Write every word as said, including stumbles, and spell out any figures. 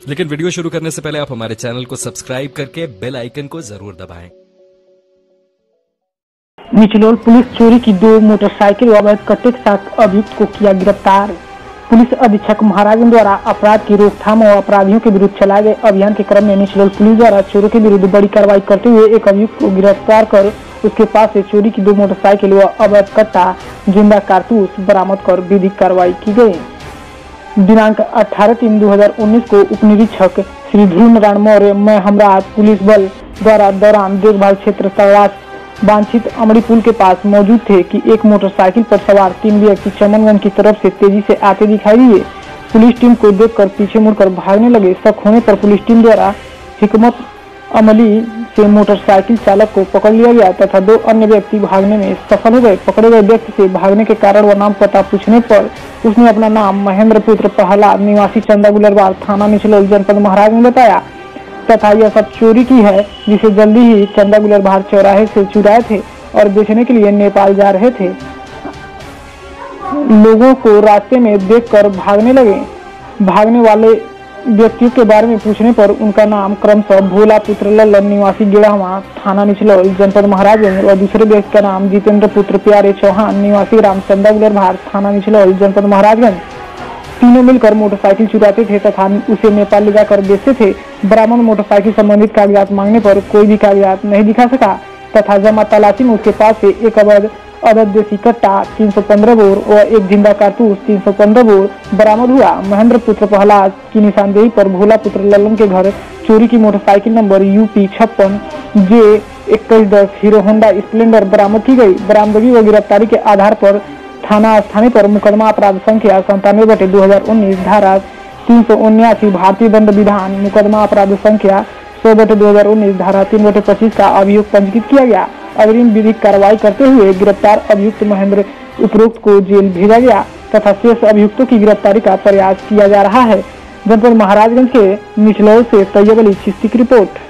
लेकिन वीडियो शुरू करने से पहले आप हमारे चैनल को सब्सक्राइब करके बेल आइकन को जरूर दबाएं। निचलोल पुलिस चोरी की दो मोटरसाइकिल व अवैध कट्टे के साथ अभियुक्त को किया गिरफ्तार। पुलिस अधीक्षक महाराजगंज द्वारा अपराध की रोकथाम और अपराधियों के विरुद्ध चलाए गए अभियान के क्रम में निचलोल पुलिस द्वारा चोरों के विरुद्ध बड़ी कार्रवाई करते हुए एक अभियुक्त को गिरफ्तार कर उसके पास से चोरी की दो मोटरसाइकिल व अवैध कट्टा जिंदा कारतूस बरामद कर विधिक कार्रवाई की गई। दिनांक अठारह तीन दो हजार उन्नीस को उप निरीक्षक श्री ध्रुव नारायण मौर्य में हमराज पुलिस बल द्वारा दौरान देखभाल क्षेत्र तलाश वांछित अमड़ी पुल के पास मौजूद थे कि एक मोटरसाइकिल पर सवार तीन व्यक्ति चमनगंज की तरफ से तेजी से आते दिखाई दिए। पुलिस टीम को देखकर पीछे मुड़कर भागने लगे। शक होने पर पुलिस टीम द्वारा हिकमत अमली से मोटरसाइकिल चालक को पकड़ लिया गया तथा दो अन्य व्यक्ति भागने में सफल हो गए। पकड़े गए व्यक्ति से भागने के कारण व नाम पता पूछने पर उसने अपना नाम महेंद्र पुत्र प्रहलाद निवासी चंदा गुलरबार थाना निचलोल जनपद महाराजगंज बताया तथा यह सब चोरी की है जिसे जल्दी ही चंदा गुलरबार चौराहे से चुराए थे और बेचने के लिए नेपाल जा रहे थे। लोगों को रास्ते में देखकर भागने लगे। भागने वाले व्यक्तियों के बारे में पूछने पर उनका नाम क्रमशः भोला पुत्र लल्लन निवासी गिड़ावा थाना निचलोल जनपद महाराजगंज और दूसरे व्यक्ति का नाम जितेंद्र पुत्र प्यारे चौहान निवासी ग्राम चंदा गुलरबार थाना निचलोल जनपद महाराजगंज। तीनों मिलकर मोटरसाइकिल चुराते थे तथा उसे नेपाल ले जाकर बेचते थे। बरामद मोटरसाइकिल संबंधित कागजात मांगने पर कोई भी कागजात नहीं दिखा सका तथा जमा तलाशी में उसके पास से एक अवैध अवैध देसी कट्टा तीन सौ पंद्रह बोर और एक जिंदा कारतूस तीन सौ पंद्रह बोर बरामद हुआ। महेंद्र पुत्र प्रहलाद की निशानदेही पर भोला पुत्र लल्लन के घर चोरी की मोटरसाइकिल नंबर यूपी छप्पन जे इक्कीस दस हीरो होंडा स्प्लेंडर बरामद की गई। बरामदगी व गिरफ्तारी के आधार पर थाना स्थानीय पर मुकदमा अपराध संख्या संतानवे बटे दो हजार उन्नीस धारा तीन सौ उन्यासी भारतीय दंड विधान मुकदमा अपराध संख्या सौ बटे दो हजार उन्नीस धारा तीन बटे पच्चीस का अभियुक्त पंजीकृत किया गया। अग्रिम विधिक कार्रवाई करते हुए गिरफ्तार अभियुक्त महेंद्र उपरोक्त को जेल भेजा गया तथा शेष अभियुक्तों की गिरफ्तारी का प्रयास किया जा रहा है। जनपद महाराजगंज के निचलोल से तैयब अली चिश्ती की रिपोर्ट।